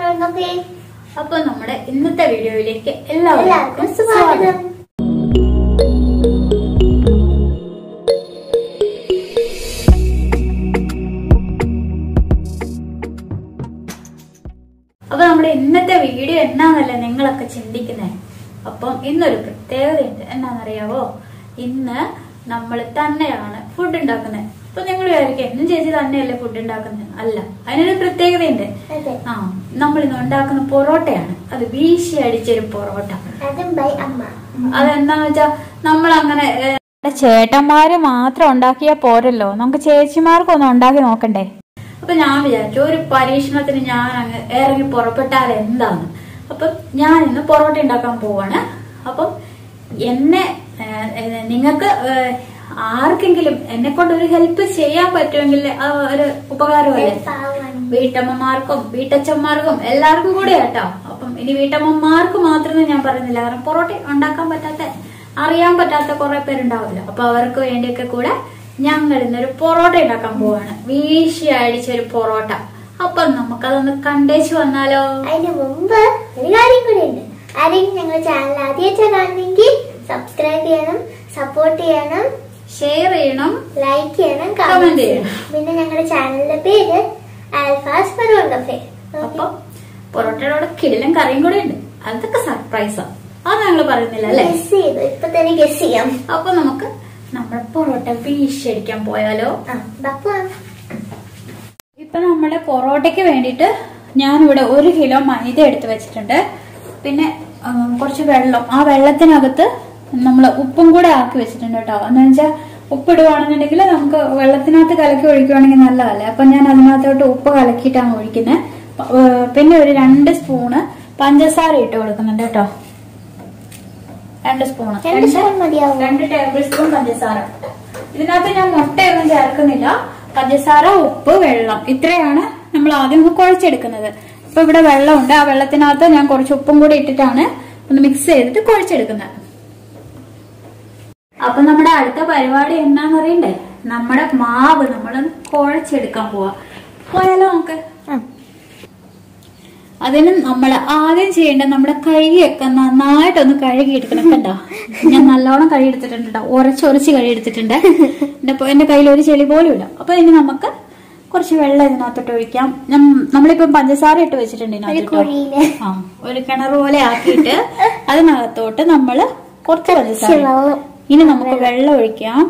അപ്പൊ നമ്മുടെ ഇന്നത്തെ വീഡിയോയിലേക്ക് എല്ലാവർക്കും സ്വാഗതം. അപ്പൊ നമ്മുടെ ഇന്നത്തെ വീഡിയോ എന്നാന്നല്ലേ നിങ്ങളൊക്കെ ചിന്തിക്കുന്നേ. അപ്പം ഇന്നൊരു പ്രത്യേകതയുണ്ട്. എന്നാന്നറിയാവോ? ഇന്ന് നമ്മൾ തന്നെയാണ് ഫുഡ് ഉണ്ടാക്കുന്നത്. അപ്പൊ നിങ്ങൾ വിചാരിക്കും എന്നും ചേച്ചി തന്നെയല്ലേ ഫുഡ് ഉണ്ടാക്കുന്നത്? അല്ല, അതിനൊരു പ്രത്യേകതയുണ്ട്. നമ്മൾ ഇന്ന് ഉണ്ടാക്കുന്ന പൊറോട്ടയാണ്. അത് വീശി അടിച്ചൊരു പൊറോട്ട. അതെന്താന്ന് വെച്ചാ നമ്മളങ്ങനെ ചേട്ടന്മാര് മാത്രം ഉണ്ടാക്കിയാ പോരല്ലോ, നമുക്ക് ചേച്ചിമാർക്കൊന്നും ഉണ്ടാക്കി നോക്കണ്ടേ. അപ്പൊ ഞാൻ വിചാരിച്ചു ഒരു പരീക്ഷണത്തിന് ഞാൻ അങ്ങ് ഇറങ്ങി പുറപ്പെട്ടാൽ എന്താന്ന്. അപ്പം ഞാൻ ഇന്ന് പൊറോട്ട ഉണ്ടാക്കാൻ പോവാണ്. അപ്പം നിങ്ങൾക്ക് ആർക്കെങ്കിലും എന്നെ കൊണ്ട് ഒരു ഹെൽപ്പ് ചെയ്യാൻ പറ്റുമെങ്കിൽ ഒരു ഉപകാരമല്ലേ. വീട്ടമ്മമാർക്കും വീട്ടച്ഛന്മാർക്കും എല്ലാവർക്കും കൂടെ കേട്ടോ. അപ്പം ഇനി വീട്ടമ്മമാർക്ക് മാത്രമേ ഞാൻ പറയുന്നില്ല, കാരണം പൊറോട്ട ഉണ്ടാക്കാൻ പറ്റാത്ത അറിയാൻ പറ്റാത്ത കുറെ പേരുണ്ടാവില്ല. അപ്പൊ അവർക്ക് വേണ്ടിയൊക്കെ കൂടെ ഞങ്ങൾ ഇന്നൊരു പൊറോട്ട ഉണ്ടാക്കാൻ പോവാണ്. വീശി അടിച്ചൊരു പൊറോട്ട. അപ്പൊ നമുക്കതൊന്ന് കണ്ടേച്ചു വന്നാലോ? അതിന് മുമ്പ് ഒരു കാര്യം കൂടെ ഉണ്ട്. ആരെങ്കിലും ഞങ്ങളുടെ ചാനൽ ആദ്യമായിട്ട് കാണുന്നെങ്കിൽ സബ്സ്ക്രൈബ് ചെയ്യണം, സപ്പോർട്ട് ചെയ്യണം, ഷെയർ ചെയ്യണം, ലൈക്ക് ചെയ്യണം, കമന്റ് ചെയ്യണം. പിന്നെ ഞങ്ങളുടെ ചാനലിന്റെ പേര് ആൽഫാസ് മെറൂൺ കഫേ. അപ്പൊ പൊറോട്ടയുടെ കിടിലൻ കറിയും കൂടെ ഉണ്ട്. അതൊക്കെ സർപ്രൈസാ. അത് ഞങ്ങൾ പറയുന്നില്ല അല്ലേ? ഇപ്പൊ തന്നെ ഗസ് ചെയ്യാം. അപ്പൊ നമുക്ക് നമ്മുടെ പൊറോട്ട വീശടിക്കാൻ പോയാലോ? ഇപ്പൊ നമ്മുടെ പൊറോട്ടയ്ക്ക് വേണ്ടിയിട്ട് ഞാനിവിടെ 1 കിലോ മൈദ എടുത്ത് വെച്ചിട്ടുണ്ട്. പിന്നെ കുറച്ച് വെള്ളം, ആ വെള്ളത്തിനകത്ത് നമ്മൾ ഉപ്പും കൂടെ ആക്കി വെച്ചിട്ടുണ്ട് കേട്ടോ. എന്ന് വെച്ചാൽ ഉപ്പിടുവാണെന്നുണ്ടെങ്കിൽ നമുക്ക് വെള്ളത്തിനകത്ത് കലക്കി ഒഴിക്കുവാണെങ്കിൽ നല്ലതല്ലേ. അപ്പൊ ഞാൻ അതിനകത്തോട്ട് ഉപ്പ് കലക്കിയിട്ടാണ് ഒഴിക്കുന്നത്. പിന്നെ ഒരു 2 സ്പൂണ് പഞ്ചസാര ഇട്ട് കൊടുക്കുന്നുണ്ട് കേട്ടോ. 2 സ്പൂണ്, 2 ടേബിൾ സ്പൂൺ പഞ്ചസാര. ഇതിനകത്ത് ഞാൻ മുട്ടയൊന്നും ചേർക്കുന്നില്ല. പഞ്ചസാര, ഉപ്പ്, വെള്ളം, ഇത്രയാണ് നമ്മൾ ആദ്യം കുഴച്ചെടുക്കുന്നത്. ഇപ്പൊ ഇവിടെ വെള്ളമുണ്ട്. ആ വെള്ളത്തിനകത്ത് ഞാൻ കുറച്ച് ഉപ്പും കൂടി ഇട്ടിട്ടാണ് ഒന്ന് മിക്സ് ചെയ്തിട്ട് കുഴച്ചെടുക്കുന്നത്. അപ്പൊ നമ്മുടെ അടുത്ത പരിപാടി എന്നാന്ന് അറിയണ്ടേ? നമ്മുടെ മാവ് നമ്മളൊന്ന് കുഴച്ചെടുക്കാൻ പോയാലോ നമുക്ക്? അതിന് നമ്മൾ ആദ്യം ചെയ്യേണ്ടത് നമ്മുടെ കൈയൊക്കെ നന്നായിട്ടൊന്ന് കഴുകി എടുക്കണം കേട്ടോ. ഞാൻ നല്ലോണം കഴുകി എടുത്തിട്ടുണ്ട് കേട്ടോ. ഉരച്ച് കഴുകി എടുത്തിട്ടുണ്ട്. എന്റെ കയ്യിൽ ഒരു ചെളി പോലും ഇല്ല. അപ്പൊ ഇനി നമുക്ക് കുറച്ച് വെള്ളം ഇതിനകത്തോട്ട് ഒഴിക്കാം. നമ്മളിപ്പം പഞ്ചസാര ഇട്ട് വെച്ചിട്ടുണ്ട് ഇതിനകത്തോട്ട്. ഒരു കിണർ പോലെ ആക്കിയിട്ട് അതിനകത്തോട്ട് നമ്മള് കുറച്ച് പഞ്ചസാര. ഇനി നമുക്ക് വെള്ളം ഒഴിക്കാം.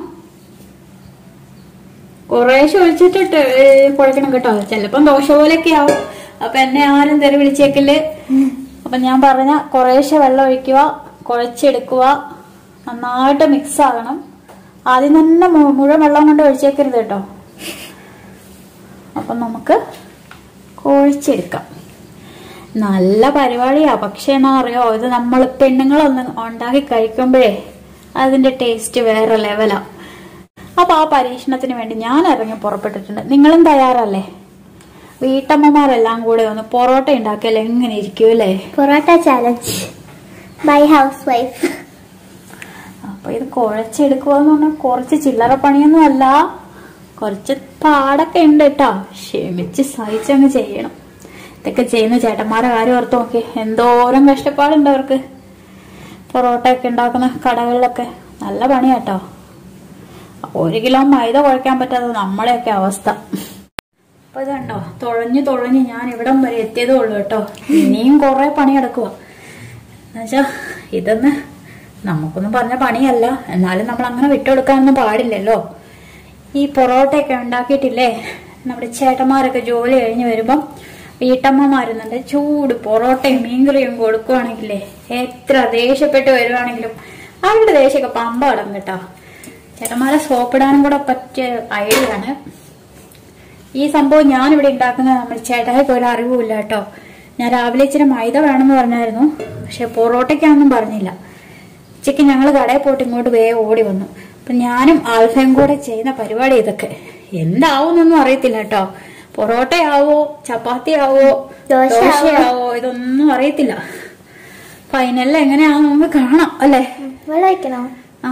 കുറേശ്ശെ ഒഴിച്ചിട്ടിട്ട് കുഴക്കണം കേട്ടോ. ചിലപ്പം ദോശ പോലെയൊക്കെ ആവും. അപ്പൊ എന്നെ ആരും തെറി വിളിച്ചേക്കല്. അപ്പൊ ഞാൻ പറഞ്ഞ കുറേശ്ശെ വെള്ളം ഒഴിക്കുക, കുഴച്ചെടുക്കുക, നന്നായിട്ട് മിക്സ് ആകണം. ആദ്യം തന്നെ മുഴുവൻ വെള്ളം കൊണ്ട് ഒഴിച്ചേക്കരുത് കേട്ടോ. അപ്പൊ നമുക്ക് കുഴച്ചെടുക്കാം. നല്ല പരിപാടിയാ. പക്ഷെ എന്നാ അറിയോ, ഇത് നമ്മൾ പെണ്ണുങ്ങളൊന്ന് ഉണ്ടാക്കി കഴിക്കുമ്പോഴേ അതിന്റെ ടേസ്റ്റ് വേറെ ലെവലാ. അപ്പൊ ആ പരീക്ഷണത്തിന് വേണ്ടി ഞാൻ ഇറങ്ങി പുറപ്പെട്ടിട്ടുണ്ട്. നിങ്ങളും തയ്യാറല്ലേ? വീട്ടമ്മമാരെല്ലാം കൂടെ ഒന്ന് പൊറോട്ട ഉണ്ടാക്കിയാൽ എങ്ങനെ ഇരിക്കും അല്ലേ? Porotta challenge by housewife. അപ്പൊ ഇത് കുഴച്ചെടുക്കുവാന്ന് പറഞ്ഞാൽ കുറച്ച് ചില്ലറ പണിയൊന്നും അല്ല, കുറച്ച് പാടൊക്കെ ഉണ്ട് കേട്ടോ. ക്ഷമിച്ച് സഹിച്ചങ്ങ് ചെയ്യണം. ഇതൊക്കെ ചെയ്യുന്ന ചേട്ടന്മാരെ കാര്യം ഓർത്ത് നോക്കി, എന്തോരം കഷ്ടപ്പാടുണ്ട് അവർക്ക്. പൊറോട്ട ഒക്കെ ഉണ്ടാക്കുന്ന കടകളിലൊക്കെ നല്ല പണിയാട്ടോ. 1 കിലോ മൈദ കുഴക്കാൻ പറ്റാത്ത നമ്മളെയൊക്കെ അവസ്ഥ. അപ്പൊ ഇതുണ്ടോ, തുഴഞ്ഞ് ഞാൻ ഇവിടം വരെ എത്തിയതേ ഉള്ളൂ കേട്ടോ. ഇനിയും കുറെ പണി കിടക്കുക. എന്നുവെച്ചാ ഇതൊന്ന് നമുക്കൊന്നും പറഞ്ഞ പണിയല്ല. എന്നാലും നമ്മൾ അങ്ങനെ വിട്ടുകൊടുക്കാനൊന്നും പാടില്ലല്ലോ. ഈ പൊറോട്ടയൊക്കെ ഉണ്ടാക്കിയിട്ടില്ലേ, നമ്മുടെ ചേട്ടന്മാരൊക്കെ ജോലി കഴിഞ്ഞ് വരുമ്പം വീട്ടമ്മമാരുന്നുണ്ട് ചൂട് പൊറോട്ടയും മീൻകറിയും കൊടുക്കുവാണെങ്കിലേ എത്ര ദേഷ്യപ്പെട്ട് വരുവാണെങ്കിലും അവരുടെ ദേഷ്യമൊക്കെ പമ്പ അടങ്ങും കേട്ടോ. ചേട്ടന്മാരെ സോപ്പിടാനും കൂടെ പറ്റിയ ഐഡിയ ആണ് ഈ സംഭവം. ഞാനിവിടെ ഉണ്ടാക്കുന്നത് നമ്മൾ ചേട്ടായിക്ക് ഒരു അറിവുമില്ല കേട്ടോ. ഞാൻ രാവിലെ ഇച്ചിരി മൈദ വേണമെന്ന് പറഞ്ഞായിരുന്നു, പക്ഷെ പൊറോട്ടയ്ക്കാണെന്നും പറഞ്ഞില്ല. ഉച്ചയ്ക്ക് ഞങ്ങൾ കടയിൽ പോയിട്ട് ഇങ്ങോട്ട് വേഗം ഓടി വന്നു. അപ്പൊ ഞാനും ആൽഫയും കൂടെ ചെയ്യുന്ന പരിപാടി ഇതൊക്കെ. എന്താവുന്നൊന്നും അറിയത്തില്ല കേട്ടോ. പൊറോട്ടയാവോ, ചപ്പാത്തിയാവോ, ദോശയാവോ, ഇതൊന്നും അറിയത്തില്ല. ഫൈനലിൽ എങ്ങനെയാവും നമുക്ക് കാണാം അല്ലേ? ആ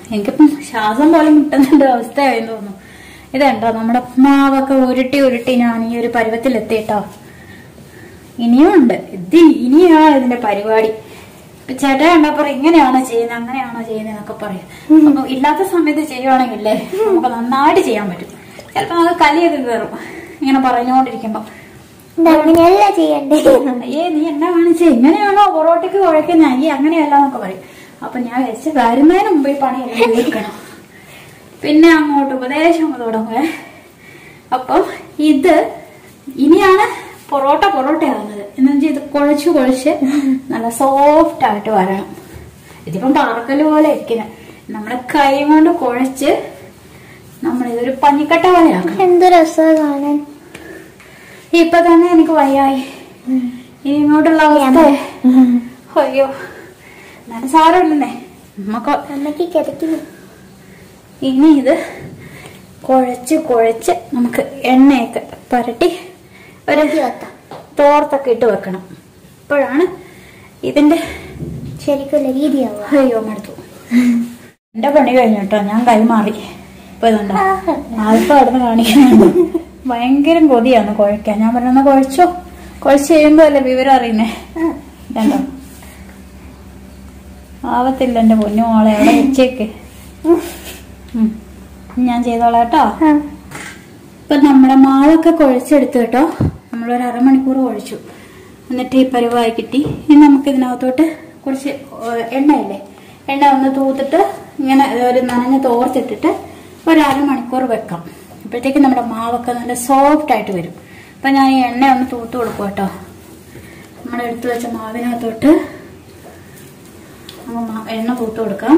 എനിക്കിപ്പം ശ്വാസം പോലെ മുട്ടുന്നുണ്ട് അവസ്ഥയായെന്ന് തോന്നുന്നു. ഇതുണ്ടോ നമ്മുടെ മാവൊക്കെ ഉരുട്ടി ഉരുട്ടി ഞാൻ ഈ ഒരു പരുവത്തിലെത്തിട്ടോ. ഇനിയും ഉണ്ട്, ഇനിയാണ് ഇതിന്റെ പരിപാടി. ചേട്ടാ കണ്ടപ്പോ ഇങ്ങനെയാണോ ചെയ്യുന്നത് അങ്ങനെയാണോ ചെയ്യുന്നത് എന്നൊക്കെ പറയും. അപ്പൊ ഇല്ലാത്ത സമയത്ത് ചെയ്യുവാണെങ്കിലേ നമുക്ക് നന്നായിട്ട് ചെയ്യാൻ പറ്റും. ചിലപ്പോ നമുക്ക് കലിയൊക്കെ കയറും ഇങ്ങനെ പറഞ്ഞുകൊണ്ടിരിക്കുമ്പോ. അങ്ങനെയല്ല ചെയ്യണ്ടേ, നീ എന്നാ കാണിച്ചേ, ഇങ്ങനെയാണോ പൊറോട്ടയ്ക്ക് കുഴക്കുന്ന, അങ്ങനെയല്ല എന്നൊക്കെ പറയും. അപ്പൊ ഞാൻ വെച്ച് വരുന്നതിന് മുമ്പ് ഈ പണിയെല്ലാം തീർക്കണം. പിന്നെ അങ്ങോട്ട് ഉപദേശം തുടങ്ങുവേ. അപ്പൊ ഇത് ഇനിയാണ് പൊറോട്ടയാകുന്നത്. എന്നു വെച്ചാൽ ഇത് കുഴച്ച് നല്ല സോഫ്റ്റ് ആയിട്ട് വരണം. ഇതിപ്പം പാറക്കല് പോലെ ഇരിക്കുന്നത്. നമ്മുടെ കൈ കൊണ്ട് കുഴച്ച് നമ്മളിതൊരു പഞ്ഞിക്കട്ട പോലെയാക്കണം. എന്ത് രസമാണ് കാണാൻ. ഇപ്പൊ തന്നെ എനിക്ക് വയ്യായി. ഇനി ഇങ്ങോട്ടുള്ള അവസ്ഥ അയ്യോ. എന്നാലും സാരമില്ലെന്നേ, അമ്മക്ക് കിടക്കുന്നു. ഇനി ഇത് കുഴച്ച് നമുക്ക് എണ്ണയൊക്കെ പരട്ടി ഒരു തോർത്തൊക്കെ ഇട്ട് വെക്കണം. അപ്പോഴാണ് ഇതിന്റെ ശരിക്കുള്ള രീതിയാവുക. അയ്യോ മടുത്തു. എന്റെ പണി കഴിഞ്ഞു കേട്ടോ, ഞാൻ കൈമാറി. ഇപ്പൊ ഇതുണ്ടോ ആൽഫ കിടന്ന് കാണിക്കുന്നുണ്ട്. ഭയങ്കര കൊതിയാണ് കുഴക്കാൻ. ഞാൻ പറഞ്ഞ കുഴച്ച് ചെയ്യുമ്പോ അല്ലേ വിവരം അറിയുന്നേ. കണ്ടോ ആവത്തില്ല എന്റെ പൊന്നു മോളെ, അവിടെ വെച്ചേക്ക്. ഞാൻ ചെയ്തോളാം കേട്ടോ. ഇപ്പൊ നമ്മുടെ മാവൊക്കെ കുഴച്ചെടുത്തു കേട്ടോ. നമ്മളൊരു അരമണിക്കൂർ കുഴച്ചു. എന്നിട്ട് ഈ പരുവായി കിട്ടി. ഇനി നമുക്ക് ഇതിനകത്തോട്ട് കുറച്ച് എണ്ണയില്ലേ, എണ്ണ ഒന്ന് തൂത്തിട്ട് ഇങ്ങനെ ഒരു നനഞ്ഞ തോർത്തിട്ടിട്ട് ഒരു അരമണിക്കൂർ വെക്കാം. അപ്പോഴത്തേക്ക് നമ്മുടെ മാവൊക്കെ നല്ല സോഫ്റ്റ് ആയിട്ട് വരും. അപ്പൊ ഞാൻ ഈ എണ്ണ ഒന്ന് തൂത്ത് കൊടുക്കും കേട്ടോ. നമ്മുടെ എടുത്തു വെച്ച മാവിനകത്തോട്ട് എണ്ണ തൂത്ത് കൊടുക്കാം.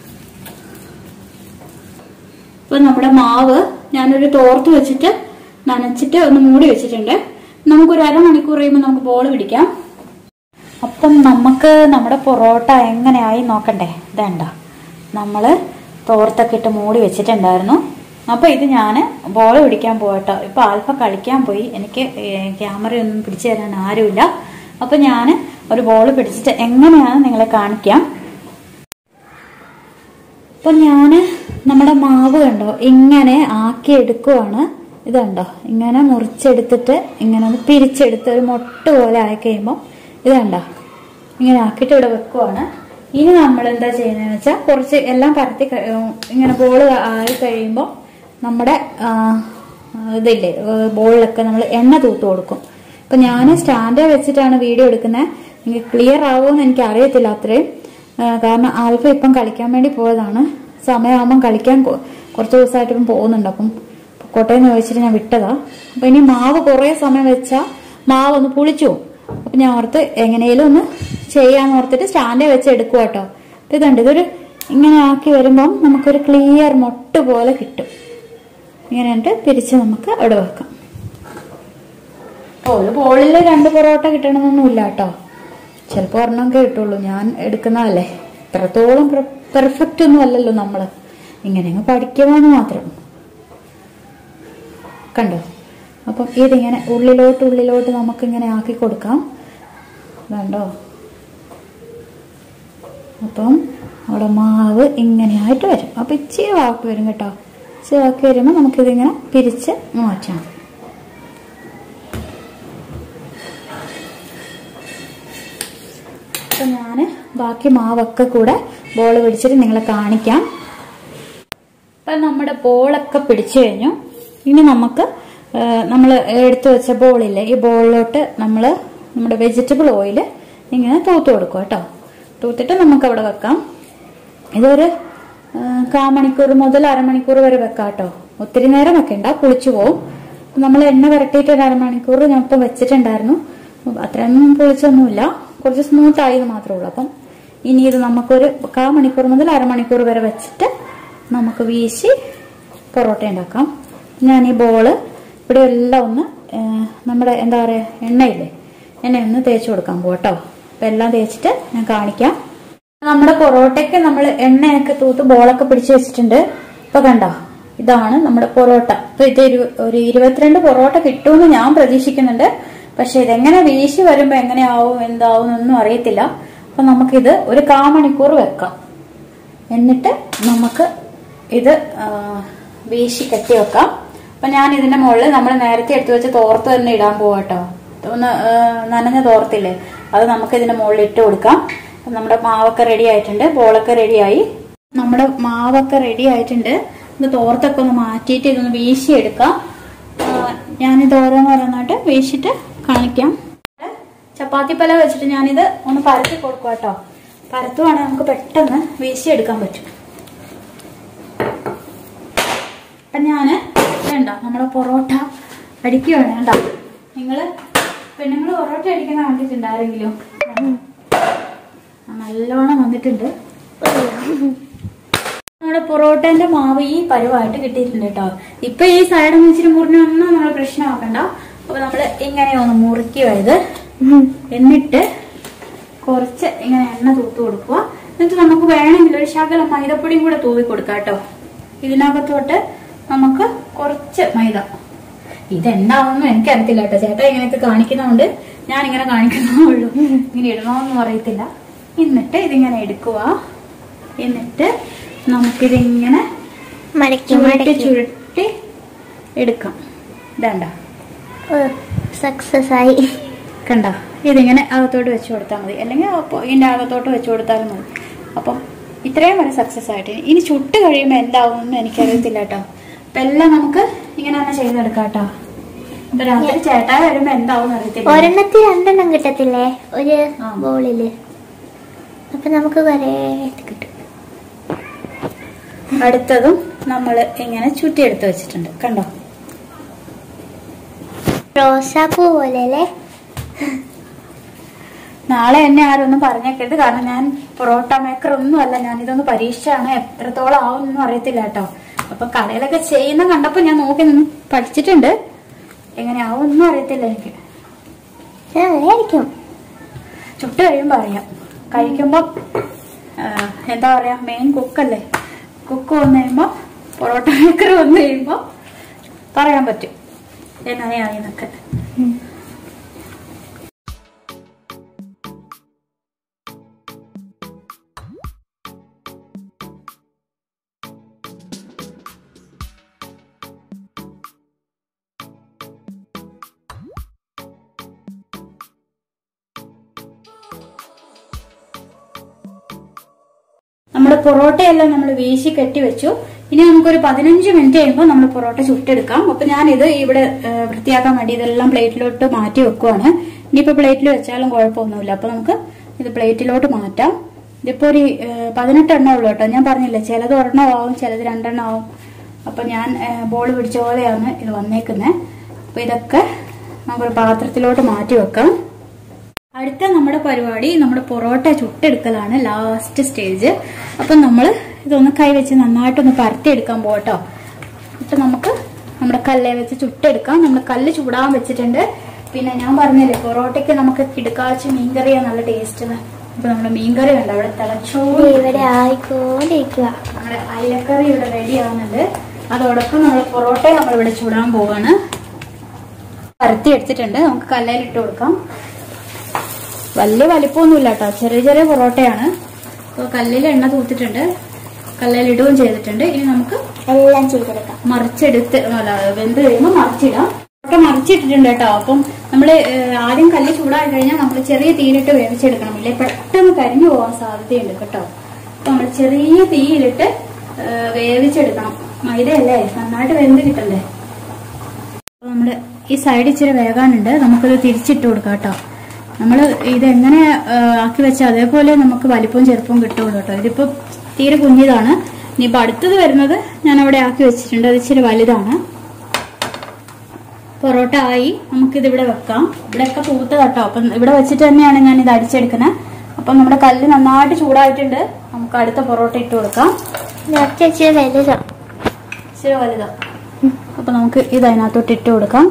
ഇപ്പൊ നമ്മുടെ മാവ് ഞാനൊരു തോർത്ത് വെച്ചിട്ട് നനച്ചിട്ട് ഒന്ന് മൂടി വെച്ചിട്ടുണ്ട്. നമുക്കൊരു അരമണിക്കൂർ കഴിയുമ്പോൾ നമുക്ക് ബോൾ പിടിക്കാം. അപ്പം നമുക്ക് നമ്മുടെ പൊറോട്ട എങ്ങനെയായി നോക്കണ്ടേ. ഇതേണ്ട നമ്മള് തോർത്തൊക്കെ ഇട്ട് മൂടി വെച്ചിട്ടുണ്ടായിരുന്നു. അപ്പൊ ഇത് ഞാൻ ബോൾ പിടിക്കാൻ പോകട്ടോ. ഇപ്പൊ ആൽഫ കളിക്കാൻ പോയി. എനിക്ക് ക്യാമറയൊന്നും പിടിച്ചു തരാൻ ആരുമില്ല. അപ്പൊ ഞാൻ ഒരു ബോൾ പിടിച്ചിട്ട് എങ്ങനെയാണ് നിങ്ങളെ കാണിക്കാം. അപ്പൊ ഞാന് നമ്മുടെ മാവ് കണ്ടോ ഇങ്ങനെ ആക്കി എടുക്കുവാണ്. ഇതുണ്ടോ ഇങ്ങനെ മുറിച്ചെടുത്തിട്ട് ഇങ്ങനെ ഒന്ന് പിരിച്ചെടുത്ത് ഒരു മൊട്ട് പോലെ ആയി കഴിയുമ്പോൾ ഇതുണ്ടോ ഇങ്ങനെ ആക്കിയിട്ട് ഇവിടെ വെക്കുവാണ്. ഇനി നമ്മൾ എന്താ ചെയ്യുന്നതെന്ന് വെച്ചാൽ കുറച്ച് എല്ലാം പരത്തി ഇങ്ങനെ ബോള് ആയി കഴിയുമ്പോൾ നമ്മുടെ ഇതില്ലേ ബോളിലൊക്കെ നമ്മൾ എണ്ണ തൂത്ത് കൊടുക്കും. ഇപ്പൊ ഞാൻ സ്റ്റാൻഡ് വെച്ചിട്ടാണ് വീഡിയോ എടുക്കുന്നത്. നിങ്ങൾക്ക് ക്ലിയർ ആവുമെന്ന് എനിക്ക് അറിയത്തില്ല അത്രയും. കാരണം ആൽഫ ഇപ്പം കളിക്കാൻ വേണ്ടി പോയതാണ്. സമയമാകുമ്പം കളിക്കാൻ കുറച്ച് ദിവസമായിട്ട് ഇപ്പം പോകുന്നുണ്ട്. അപ്പം കോട്ടയെന്ന് ചോദിച്ചിട്ട് ഞാൻ വിട്ടതാ. അപ്പൊ ഇനി മാവ് കുറെ സമയം വെച്ചാൽ മാവ് ഒന്ന് പുളിച്ചു പോകും. അപ്പൊ ഞാൻ ഓർത്ത് എങ്ങനെയും ഒന്ന് ചെയ്യാന്ന് ഓർത്തിട്ട് സ്റ്റാൻഡ് വെച്ച് എടുക്കുക കേട്ടോ. അപ്പൊ ഇതുണ്ട്, ഇതൊരു ഇങ്ങനെ ആക്കി വരുമ്പം നമുക്കൊരു ക്ലിയർ മൊട്ട് പോലെ കിട്ടും. ഇങ്ങനെ തിരിച്ച് നമുക്ക് അവിടെ വെക്കാം. ഒരു ബോളിൽ 2 പൊറോട്ട കിട്ടണമെന്നൊന്നുമില്ല കേട്ടോ. ചിലപ്പോൾ ഒരെണ്ണമൊക്കെ കിട്ടുള്ളൂ. ഞാൻ എടുക്കുന്നതല്ലേ, ഇത്രത്തോളം പെർഫെക്റ്റ് ഒന്നും അല്ലല്ലോ നമ്മള്. ഇങ്ങനെ അങ്ങ് പഠിക്കുമെന്ന് മാത്രം. കണ്ടോ? അപ്പം ഇതിങ്ങനെ ഉള്ളിലോട്ട് നമുക്കിങ്ങനെ ആക്കി കൊടുക്കാം. കണ്ടോ? അപ്പം അവിടെ മാവ് ഇങ്ങനെയായിട്ട് വരും. അപ്പൊ ഇച്ചിരി വാക്കി വരും കേട്ടോ. ഇച്ചിരി വാക്കി വരുമ്പോൾ നമുക്കിതിങ്ങനെ പിരിച്ച് മാറ്റാം. അപ്പൊ ഞാൻ ബാക്കി മാവൊക്കെ കൂടെ ബോൾ പിടിച്ചിട്ട് നിങ്ങളെ കാണിക്കാം. അപ്പൊ നമ്മുടെ ബോളൊക്കെ പിടിച്ചു കഴിഞ്ഞു. ഇനി നമുക്ക് നമ്മൾ എടുത്തു വെച്ച ബോളില്ലേ, ഈ ബോളിലോട്ട് നമ്മുടെ വെജിറ്റബിൾ ഓയിൽ ഇങ്ങനെ തൂത്ത് കൊടുക്കും കേട്ടോ. തൂത്തിട്ട് നമുക്ക് അവിടെ വെക്കാം. ഇതൊരു 1/4 മണിക്കൂർ മുതൽ അരമണിക്കൂർ വരെ വെക്കാം കേട്ടോ. ഒത്തിരി നേരം വെക്കണ്ട, പുളിച്ചു പോവും. നമ്മൾ എണ്ണ വരട്ടിയിട്ട് ഒരു അരമണിക്കൂർ ഞാൻ ഇപ്പം വെച്ചിട്ടുണ്ടായിരുന്നു. അത്രയൊന്നും പുളിച്ചൊന്നുമില്ല, കുറച്ച് സ്മൂത്ത് ആയത് മാത്രമേ ഉള്ളൂ. അപ്പം ഇനി ഇത് നമുക്കൊരു 1/4 മണിക്കൂർ മുതൽ അരമണിക്കൂർ വരെ വെച്ചിട്ട് നമുക്ക് വീശി പൊറോട്ട ഉണ്ടാക്കാം. ഞാൻ ഈ ബോള് ഇവിടെ എല്ലാം ഒന്ന് നമ്മുടെ എന്താ പറയുക എണ്ണയില്ലേ, എണ്ണയൊന്ന് തേച്ച് കൊടുക്കാൻ പോട്ടോ. അപ്പം എല്ലാം തേച്ചിട്ട് ഞാൻ കാണിക്കാം. നമ്മുടെ പൊറോട്ടയ്ക്ക് നമ്മൾ എണ്ണയൊക്കെ തൂത്ത് ബോളൊക്കെ പിടിച്ചു വെച്ചിട്ടുണ്ട്. ഇപ്പൊ കണ്ടോ, ഇതാണ് നമ്മുടെ പൊറോട്ട. ഇപ്പൊ ഇത് ഒരു 22 പൊറോട്ട കിട്ടുമെന്ന് ഞാൻ പ്രതീക്ഷിക്കുന്നുണ്ട്. പക്ഷെ ഇതെങ്ങനെ വീശി വരുമ്പോ എങ്ങനെയാവും എന്താവും എന്നൊന്നും അറിയത്തില്ല. അപ്പൊ നമുക്കിത് ഒരു 1/4 മണിക്കൂർ വെക്കാം. എന്നിട്ട് നമുക്ക് ഇത് വീശി കെട്ടി വെക്കാം. അപ്പൊ ഞാൻ ഇതിന്റെ മുകളിൽ നമ്മൾ നേരത്തെ എടുത്തു വെച്ച തോർത്ത് തന്നെ ഇടാൻ പോവാട്ടോ. ഒന്ന് നനഞ്ഞ തോർത്തില്ലേ, അത് നമുക്ക് ഇതിന്റെ മുകളിൽ ഇട്ട് കൊടുക്കാം. നമ്മുടെ മാവൊക്കെ റെഡി ആയിട്ടുണ്ട്, ബോളൊക്കെ റെഡിയായി. നമ്മുടെ മാവൊക്കെ റെഡി ആയിട്ടുണ്ട്. ഇത് തോർത്തൊക്കെ ഒന്ന് മാറ്റിയിട്ട് ഇതൊന്ന് വീശിയെടുക്കാം. ഞാനിത് ഓരോന്നായിട്ട് വീശിട്ട് കാണിക്കാം. ചപ്പാത്തി പല വെച്ചിട്ട് ഞാനിത് ഒന്ന് പരത്തി കൊടുക്കുക കേട്ടോ. പരത്തുവാണെങ്കിൽ നമുക്ക് പെട്ടെന്ന് വീശിയെടുക്കാൻ പറ്റും. അപ്പൊ ഞാന് വേണ്ട നമ്മുടെ പൊറോട്ട അടിക്കുകയാണ്. വേണ്ട പെണ്ണുങ്ങള് പൊറോട്ട അടിക്കുന്ന കണ്ടിട്ടുണ്ട് ആരെങ്കിലും? നല്ലോണം വന്നിട്ടുണ്ട്. നമ്മുടെ പൊറോട്ടന്റെ മാവ് ഈ പരുവായിട്ട് കിട്ടിയിട്ടുണ്ട് കേട്ടോ. ഇപ്പൊ ഈ സൈഡ് വെച്ചിട്ട് മുറിഞ്ഞൊന്നും നമ്മൾ പ്രശ്നമാക്കണ്ട. അപ്പൊ നമ്മള് ഇങ്ങനെ ഒന്ന് മുറുക്കി വയത്, എന്നിട്ട് കുറച്ച് ഇങ്ങനെ എണ്ണ തൂത്ത് കൊടുക്കുക. എന്നിട്ട് നമുക്ക് വേണമെങ്കിൽ ഒരു ശകലം മൈദപ്പൊടിയും കൂടെ തൂവി കൊടുക്കാം കേട്ടോ. ഇതിനകത്തോട്ട് നമുക്ക് കുറച്ച് മൈദ. ഇതെന്താണെന്നും എനിക്കറിയത്തില്ല കേട്ടോ. ചേട്ടാ ഇങ്ങനെയൊക്കെ കാണിക്കുന്നതുകൊണ്ട് ഞാൻ ഇങ്ങനെ കാണിക്കുന്നതുള്ളൂ. ഇങ്ങനെ ഇടണമെന്നും അറിയത്തില്ല. എന്നിട്ട് ഇതിങ്ങനെ എടുക്കുക. എന്നിട്ട് നമുക്കിതിങ്ങനെ ചുരുട്ടി എടുക്കാം. ഇതണ്ട സക്സസ് ആയി. കണ്ട, ഇതിങ്ങനെ അകത്തോട്ട് വെച്ച് കൊടുത്താൽ മതി, അല്ലെങ്കിൽ ഇതിന്റെ അകത്തോട്ട് വെച്ച് കൊടുത്താലും മതി. അപ്പം ഇത്രയും വരെ സക്സസ് ആയിട്ട്. ഇനി ചുട്ട് കഴിയുമ്പോൾ എന്താവുമെന്ന് എനിക്കറിയത്തില്ല കേട്ടോ. അപ്പൊ എല്ലാം നമുക്ക് ഇങ്ങനെ തന്നെ ചെയ്തെടുക്കാം കേട്ടോ. ഇപ്പൊ രാത്രി ചേട്ടാ വരുമ്പോ എന്താവും അറിയത്തില്ല. ഒരെണ്ണത്തിൽ 2 എണ്ണം കിട്ടത്തില്ലേ ഒരു ബോളില്? അപ്പൊ നമുക്ക് കിട്ടും. അടുത്തതും നമ്മൾ ഇങ്ങനെ ചുറ്റിയെടുത്ത് വെച്ചിട്ടുണ്ട്. കണ്ടോ, റോസാപ്പൂ പോലെ അല്ലേ? നാളെ എന്നെ ആരൊന്നും പറഞ്ഞേക്കരുത്, കാരണം ഞാൻ പൊറോട്ട മേക്കർ ഒന്നും അല്ല. ഞാനിതൊന്ന് പരീക്ഷിച്ചാണ്. എത്രത്തോളം ആവുമെന്നൊന്നും അറിയത്തില്ല കേട്ടോ. അപ്പൊ കടയിലൊക്കെ ചെയ്യുന്ന കണ്ടപ്പോ ഞാൻ നോക്കി നിന്ന് പഠിച്ചിട്ടുണ്ട്. എങ്ങനെയാവും ഒന്നും അറിയത്തില്ല എനിക്ക്. ചുട്ട് കഴിയുമ്പോ അറിയാം. കഴിക്കുമ്പോ എന്താ പറയാ, മെയിൻ കുക്കല്ലേ, കുക്ക് വന്നു കഴിയുമ്പോ, പൊറോട്ട മേക്കർ വന്നു കഴിയുമ്പോ പറയാൻ പറ്റും എങ്ങനെയാണെന്നൊക്കെ. നമ്മുടെ പൊറോട്ടയെല്ലാം നമ്മൾ വീശി കെട്ടി വെച്ചു. ഇനി നമുക്കൊരു 15 മിനിറ്റ് കഴിയുമ്പോൾ നമ്മൾ പൊറോട്ട ചുട്ടെടുക്കാം. അപ്പൊ ഞാനിത് ഇവിടെ വൃത്തിയാക്കാൻ വേണ്ടി ഇതെല്ലാം പ്ലേറ്റിലോട്ട് മാറ്റി വെക്കുവാണ്. ഇനിയിപ്പോ പ്ലേറ്റിൽ വെച്ചാലും കുഴപ്പമൊന്നുമില്ല. അപ്പൊ നമുക്ക് ഇത് പ്ലേറ്റിലോട്ട് മാറ്റാം. ഇതിപ്പോ ഒരു 18 എണ്ണം ഉള്ളു കേട്ടോ. ഞാൻ പറഞ്ഞില്ലേ, ചിലത് 1 ആവും, ചിലത് 2 ആവും. അപ്പൊ ഞാൻ ബോൾ പിടിച്ച പോലെയാണ് ഇത് വന്നേക്കുന്നത്. അപ്പൊ ഇതൊക്കെ നമുക്കൊരു പാത്രത്തിലോട്ട് മാറ്റി വെക്കാം. അടുത്ത നമ്മുടെ പരിപാടി നമ്മുടെ പൊറോട്ട ചുട്ടെടുക്കലാണ്, ലാസ്റ്റ് സ്റ്റേജ്. അപ്പൊ നമ്മൾ ഇതൊന്ന് കൈവച്ച് നന്നായിട്ടൊന്ന് പരത്തിയെടുക്കാൻ പോട്ടോ. ഇപ്പൊ നമുക്ക് നമ്മുടെ കല്ലെ വെച്ച് ചുട്ടെടുക്കാം. നമ്മൾ കല്ല് ചൂടാൻ വെച്ചിട്ടുണ്ട്. പിന്നെ ഞാൻ പറഞ്ഞില്ലേ, പൊറോട്ടയ്ക്ക് നമുക്ക് കിടുക്കാച്ചി മീൻകറിയാ നല്ല ടേസ്റ്റ്. അപ്പൊ നമ്മുടെ മീൻകറി ഉണ്ട് അവിടെ തിളച്ചോണ്ട് ഇവിടെ ആയിക്കോണ്ടിരിക്കുക. നമ്മുടെ അയലക്കറി ഇവിടെ റെഡി ആവുന്നുണ്ട്. അതോടൊപ്പം നമ്മൾ പൊറോട്ട നമ്മളിവിടെ ചൂടാൻ പോവാണ്. പരത്തി എടുത്തിട്ടുണ്ട്. നമുക്ക് കല്ലയിൽ ഇട്ട് കൊടുക്കാം. വലിയ വലിപ്പമൊന്നുമില്ല കേട്ടോ, ചെറിയ ചെറിയ പൊറോട്ടയാണ്. അപ്പോൾ കല്ലിൽ എണ്ണ തൂത്തിട്ടുണ്ട്, കല്ലിൽ ഇടുകയും ചെയ്തിട്ടുണ്ട്. ഇനി നമുക്ക് എല്ലാം ചെയ്തെടുക്കാം. മറിച്ചെടുത്ത് വെന്ത് കഴിയുമ്പോൾ മറിച്ചിടാം. പൊറോട്ട മറിച്ചിട്ടിട്ടുണ്ട് കേട്ടോ. അപ്പം നമ്മൾ ആദ്യം കല്ല് ചൂടായി കഴിഞ്ഞാൽ നമ്മൾ ചെറിയ തീയിലിട്ട് വേവിച്ചെടുക്കണം, ഇല്ലേ പെട്ടെന്ന് കരിഞ്ഞു പോകാൻ സാധ്യതയുണ്ട് കേട്ടോ. അപ്പൊ നമ്മൾ ചെറിയ തീയിലിട്ട് വേവിച്ചെടുക്കണം. മൈദയല്ലേ, നന്നായിട്ട് വെന്ത് കിട്ടണ്ടേ. അപ്പൊ നമ്മുടെ ഈ സൈഡ് ഇച്ചിരി വേകാനുണ്ട്, നമുക്കത് തിരിച്ചിട്ട് കൊടുക്കാം കേട്ടോ. നമ്മൾ ഇതെങ്ങനെ ആക്കി വെച്ചാൽ അതേപോലെ നമുക്ക് വലിപ്പവും ചെറുപ്പവും കിട്ടുള്ളൂ കേട്ടോ. ഇതിപ്പോ തീരെ കുഞ്ഞിതാണ്. ഇനിയിപ്പോ അടുത്തത് വരുന്നത് ഞാൻ അവിടെ ആക്കി വെച്ചിട്ടുണ്ട്, അത് ഇച്ചിരി വലുതാണ്. പൊറോട്ട ആയി, നമുക്കിതിവിടെ വെക്കാം. ഇവിടെയൊക്കെ പൂത്ത കേട്ടോ. അപ്പം ഇവിടെ വെച്ചിട്ട് തന്നെയാണ് ഞാൻ ഇത് അടിച്ചെടുക്കുന്നത്. അപ്പം നമ്മുടെ കല്ല് നന്നായിട്ട് ചൂടായിട്ടുണ്ട്. നമുക്ക് അടുത്ത പൊറോട്ട ഇട്ട് കൊടുക്കാം. ഇച്ചിരി വലുതാ. ഇച്ചിരി വലുതാ. അപ്പൊ നമുക്ക് ഇത് അതിനകത്തോട്ട് ഇട്ട് കൊടുക്കാം.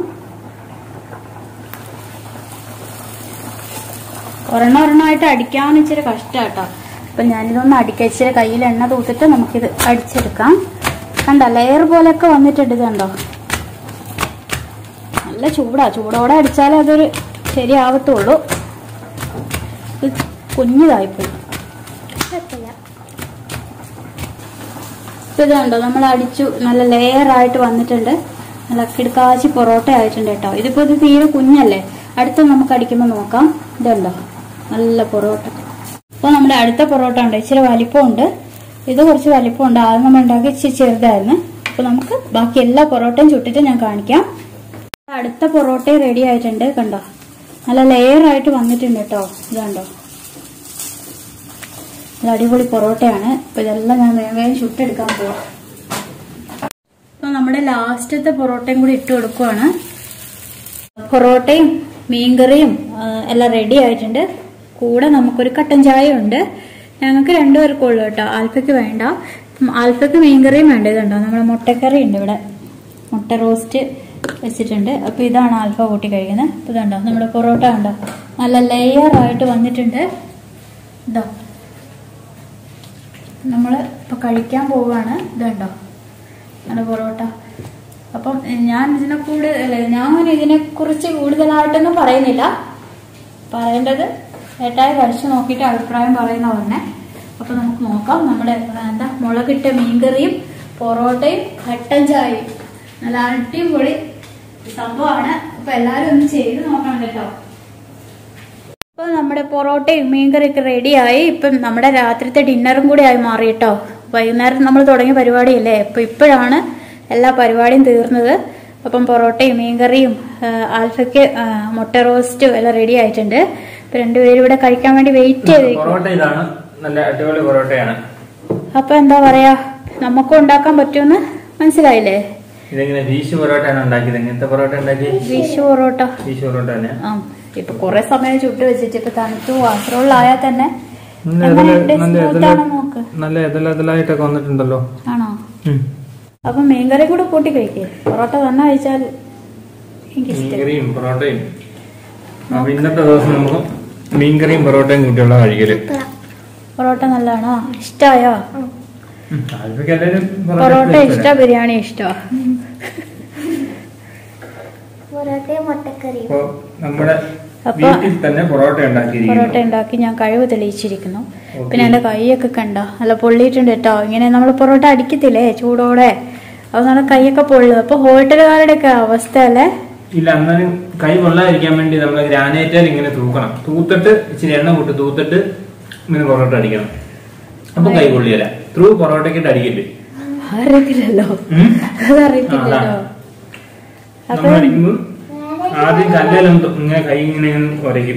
ഒരെണ്ണമായിട്ട് അടിക്കാൻ ഇച്ചിരി കഷ്ടാട്ടോ. അപ്പൊ ഞാനിതൊന്ന് അടിക്കാം. ഇച്ചിരി കയ്യിൽ എണ്ണ തൂത്തിട്ട് നമുക്കിത് അടിച്ചെടുക്കാം. കണ്ടോ, ലെയർ പോലെയൊക്കെ വന്നിട്ടുണ്ട്. ഇത് കണ്ടോ, നല്ല ചൂടോടെ അടിച്ചാലേ അതൊരു ശരിയാവത്തുള്ളൂ. കുഞ്ഞിതായിപ്പോയി. ഇതുണ്ടോ, നമ്മൾ അടിച്ചു, നല്ല ലെയർ ആയിട്ട് വന്നിട്ടുണ്ട്. നല്ല കിടക്കാച്ചി പൊറോട്ട ആയിട്ടുണ്ട് കേട്ടോ. ഇതിപ്പോ ഇത് തീരെ കുഞ്ഞല്ലേ, അടുത്ത് നമുക്ക് അടിക്കുമ്പോൾ നോക്കാം. ഇതുണ്ടോ നല്ല പൊറോട്ട. അപ്പൊ നമ്മുടെ അടുത്ത പൊറോട്ട ഉണ്ട്, ഇച്ചിരി വലിപ്പമുണ്ട്. ഇത് കുറച്ച് വലിപ്പമുണ്ട്. ആദ്യം നമ്മൾ ഉണ്ടാക്കി ഇച്ചിരി ചെറുതായിരുന്നു. അപ്പൊ നമുക്ക് ബാക്കി എല്ലാ പൊറോട്ടയും ചുട്ടിട്ട് ഞാൻ കാണിക്കാം. അടുത്ത പൊറോട്ടയും റെഡി ആയിട്ടുണ്ട്. കണ്ടോ, നല്ല ലെയർ ആയിട്ട് വന്നിട്ടുണ്ട് കേട്ടോ. ഇതുണ്ടോ, ഇത് അടിപൊളി പൊറോട്ടയാണ്. അപ്പൊ ഇതെല്ലാം ഞാൻ വേഗം ചുട്ടെടുക്കാൻ പോവാം. അപ്പൊ നമ്മുടെ ലാസ്റ്റത്തെ പൊറോട്ടയും കൂടി ഇട്ട് കൊടുക്കുവാണ്. പൊറോട്ടയും മീൻകറിയും എല്ലാം റെഡി ആയിട്ടുണ്ട്. കൂടെ നമുക്കൊരു കട്ടൻ ചായ ഉണ്ട്. ഞങ്ങൾക്ക് രണ്ടുപേർക്കുള്ളൂ കേട്ടോ, ആൽഫയ്ക്ക് വേണ്ട. ആൽഫയ്ക്ക് മീൻകറിയും വേണ്ട. ഇതുണ്ടോ, നമ്മുടെ മുട്ടക്കറി ഉണ്ട് ഇവിടെ, മുട്ട റോസ്റ്റ് വെച്ചിട്ടുണ്ട്. അപ്പൊ ഇതാണ് ആൽഫ കൂട്ടി കഴിക്കുന്നത്. അപ്പൊ ഇതുണ്ടോ നമ്മുടെ പൊറോട്ട ഉണ്ടോ, നല്ല ലെയർ ആയിട്ട് വന്നിട്ടുണ്ട്. ഇതോ നമ്മള് ഇപ്പൊ കഴിക്കാൻ പോവാണ്. ഇതുണ്ടോ നല്ല പൊറോട്ട. അപ്പം ഞാൻ ഇതിനെ കുറിച്ച് കൂടുതലായിട്ടൊന്നും പറയുന്നില്ല. പറയേണ്ടത് ഏട്ടായി കഴിച്ചു നോക്കിയിട്ട് അഭിപ്രായം പറയുന്ന പറഞ്ഞേ. അപ്പൊ നമുക്ക് നോക്കാം. നമ്മുടെ എന്താ മുളകിട്ട മീൻകറിയും പൊറോട്ടയും കട്ടൻ ചായയും നല്ല അടിപൊളി സംഭവമാണ്. അപ്പൊ എല്ലാരും ഒന്ന് ചെയ്ത് നോക്കണം കേട്ടോ. ഇപ്പൊ നമ്മുടെ പൊറോട്ടയും മീൻകറിയൊക്കെ റെഡിയായി. ഇപ്പം നമ്മുടെ രാത്രിത്തെ ഡിന്നറും കൂടി ആയി മാറി കേട്ടോ. വൈകുന്നേരം നമ്മൾ തുടങ്ങിയ പരിപാടിയല്ലേ, അപ്പൊ ഇപ്പോഴാണ് എല്ലാ പരിപാടിയും തീർന്നത്. അപ്പം പൊറോട്ടയും മീൻകറിയും ആൽഫയ്ക്ക് മുട്ട റോസ്റ്റും എല്ലാം റെഡി ആയിട്ടുണ്ട്. ഇപ്പൊ രണ്ടുപേരും ഇവിടെ കഴിക്കാൻ വേണ്ടി വെയിറ്റ് ചെയ്ത്. നല്ല അടിപൊളി പൊറോട്ടയാണ്. അപ്പൊ എന്താ പറയാ, നമുക്കും ഉണ്ടാക്കാൻ പറ്റുമെന്ന് മനസ്സിലായില്ലേ? ഇതെങ്ങനെ വീശു പൊറോട്ടയാണ് ഉണ്ടാക്കിയത്? എങ്ങനത്തെ പൊറോട്ട ഉണ്ടാക്കി? വീശു പൊറോട്ട. വീശു പൊറോട്ട തന്നെ. ഇപ്പൊ കൊറേ സമയം ചുട്ട് വെച്ചിട്ട് ഇപ്പൊ തണുത്തു കാസറോളിലായാൽ തന്നെ നല്ല എതലായിട്ടൊക്കെ വന്നിട്ടുണ്ടല്ലോ. ആണോ? അപ്പൊ മീൻകറി കൂടെ കൂട്ടി കഴിക്കേ. പൊറോട്ട തന്നെ കഴിച്ചാൽ മീൻകറിയും പൊറോട്ടയും. അപ്പൊ ഇന്നത്തെ ദിവസം നമുക്ക് മീൻകറിയും പൊറോട്ടയും കൂട്ടിയുള്ള കഴിക്കല്. പൊറോട്ട നല്ലതാണോ? ഇഷ്ടായോ? പൊറോട്ട ഇഷ്ട, ബിരിയാണി ഇഷ്ടോ? നമ്മുടെ വീട്ടിൽ തന്നെ പൊറോട്ട ഉണ്ടാക്കി ഞാൻ കഴിവ് തെളിയിച്ചിരിക്കുന്നു. പിന്നെ എന്റെ കൈയൊക്കെ കണ്ടോ, നല്ല പൊള്ളിയിട്ടുണ്ട് കേട്ടോ. ഇങ്ങനെ നമ്മൾ പൊറോട്ട അടിക്കത്തില്ലേ ചൂടോടെ, അത് നമ്മുടെ കൈയൊക്കെ പൊള്ളും. അപ്പൊ ഹോട്ടലുകാരുടെ ഒക്കെ അവസ്ഥ അല്ലേ? ഇല്ല, എന്നാലും കൈ പൊള്ളാതിരിക്കാൻ വേണ്ടി നമ്മൾ ഗ്രാനൈറ്റിൽ ഇങ്ങനെ തൂക്കണം. തൂത്തിട്ട് ഇച്ചിരി എണ്ണ കൂട്ടി തൂത്തിട്ട് ഇങ്ങനെ പൊറോട്ട അടിക്കണം. അപ്പൊ കൈ പൊള്ളിയല്ല. ത്രൂ പൊറോട്ടക്കിട്ട് അടിക്കില്ലേ? അറിയത്തില്ലല്ലോ, അതറിയത്തില്ലല്ലോ. നമ്മളടിക്കുമ്പോ ആദ്യം കല്ലിലൊന്നും ഇങ്ങനെ കൈ ഇങ്ങനെ ഉരയ്ക്കും.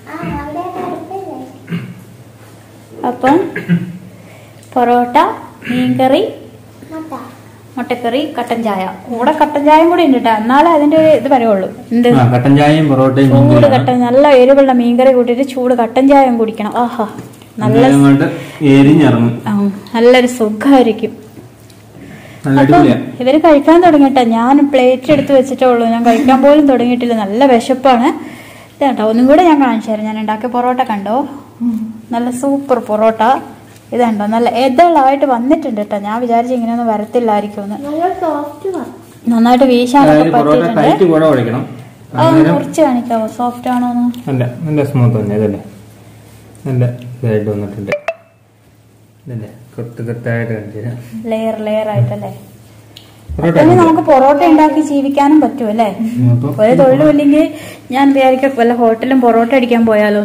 അപ്പം പൊറോട്ട, മീൻകറി, മുട്ടക്കറി, കട്ടൻ ചായ. കൂടെ കട്ടൻ ചായയും കൂടി ഉണ്ട് കേട്ടോ, എന്നാലേ അതിന്റെ ഇത് പറയുള്ളൂ. എന്ത് കട്ടൻ ചായയും പൊറോട്ടയും ചൂട് കട്ടൻ, നല്ല എരിവുള്ള മീൻകറി കൂട്ടിട്ട് ചൂട് കട്ടൻ ചായയും കുടിക്കണം. ആഹാ, നല്ലൊരു സുഖമായിരിക്കും. അപ്പം ഇവര് കഴിക്കാൻ തുടങ്ങിട്ടെ. ഞാൻ പ്ലേറ്റ് എടുത്ത് വെച്ചിട്ടേ ഉള്ളൂ, ഞാൻ കഴിക്കാൻ പോലും തുടങ്ങിയിട്ടില്ല. നല്ല വിശപ്പാണ്. ഇതേട്ടോ, ഒന്നും കൂടെ ഞാൻ കാണിച്ചു തരാം. ഞാൻ ഉണ്ടാക്കിയ പൊറോട്ട കണ്ടോ, നല്ല സൂപ്പർ പൊറോട്ട. ഇതുണ്ടോ, നല്ല എതളായിട്ട് വന്നിട്ടുണ്ട് കേട്ടോ. ഞാൻ വിചാരിച്ചു ഇങ്ങനെയൊന്നും വരത്തില്ലായിരിക്കും. നന്നായിട്ട് വീശാനൊക്കെ പറ്റിയിട്ടുണ്ട്. അതൊന്ന് മുറിച്ച് കാണിക്കാവോ, സോഫ്റ്റ് ആണോന്ന്? നല്ല സ്മൂത്ത് തന്നെ, ഇതല്ലേ നല്ല ഇതായിട്ട് വന്നിട്ടുണ്ട്. ലെയർ ലെയർ ആയിട്ടല്ലേ. നമുക്ക് പൊറോട്ട ഉണ്ടാക്കി ജീവിക്കാനും പറ്റും അല്ലേ? ഒരു തൊഴിലും ഇല്ലെങ്കിൽ ഞാൻ വിചാരിക്കും വല്ല ഹോട്ടലും പൊറോട്ട അടിക്കാൻ പോയാലോ.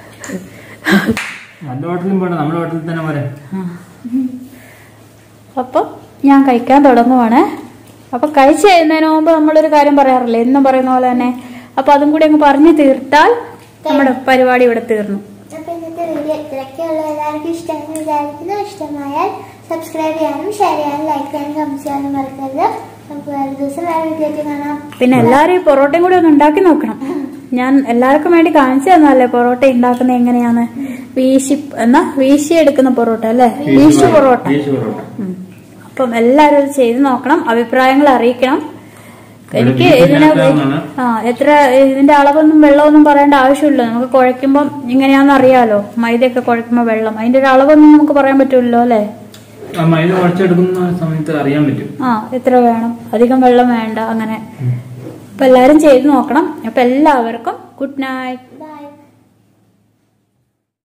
അപ്പൊ ഞാൻ കഴിക്കാൻ തുടങ്ങുവാണ്. അപ്പൊ കഴിച്ചു കഴിയുന്നതിന് മുമ്പ് നമ്മളൊരു കാര്യം പറയാറില്ലേ, എന്നും പറയുന്ന പോലെ തന്നെ. അപ്പൊ അതും കൂടി അങ്ങ് പറഞ്ഞു തീർത്താൽ നമ്മുടെ പരിപാടി ഇവിടെ തീർന്നു. ഇന്നത്തെ വീഡിയോ ഇത്രയൊക്കെയുള്ള എല്ലാവർക്കും ഇഷ്ടമെന്ന് വിചാരിക്കുന്നു. ഇഷ്ടമായാൽ സബ്സ്ക്രൈബ് ചെയ്യാനും ഷെയർ ചെയ്യാനും ലൈക്ക് ചെയ്യാനും കമന്റ് ചെയ്യാനും മറക്കരുത്. നമുക്ക് വേറെ ദിവസം വേറെ വീഡിയോ കാണാം. പിന്നെ എല്ലാരും ഈ പൊറോട്ടയും കൂടി ഒന്ന് ഉണ്ടാക്കി നോക്കണം. ഞാൻ എല്ലാവർക്കും വേണ്ടി കാണിച്ചു തന്നല്ലേ പൊറോട്ട ഉണ്ടാക്കുന്നത് എങ്ങനെയാന്ന്. വീശി എടുക്കുന്ന പൊറോട്ട അല്ലെ, വീശു പൊറോട്ട. അപ്പം എല്ലാരും ചെയ്ത് നോക്കണം, അഭിപ്രായങ്ങൾ അറിയിക്കണം. എനിക്ക് ഇതിന്റെ അളവൊന്നും വെള്ളമൊന്നും പറയേണ്ട ആവശ്യമില്ല. നമുക്ക് കുഴയ്ക്കുമ്പം ഇങ്ങനെയാന്ന് അറിയാലോ. മൈദയൊക്കെ കുഴയ്ക്കുമ്പോ വെള്ളം, അതിന്റെ ഒരു അളവൊന്നും നമുക്ക് പറയാൻ പറ്റുമല്ലോ അല്ലെ. എത്ര വേണം, അധികം വെള്ളം വേണ്ട അങ്ങനെ. അപ്പൊ എല്ലാരും ചെയ്ത് നോക്കണം. അപ്പൊ എല്ലാവർക്കും ഗുഡ് നൈറ്റ്.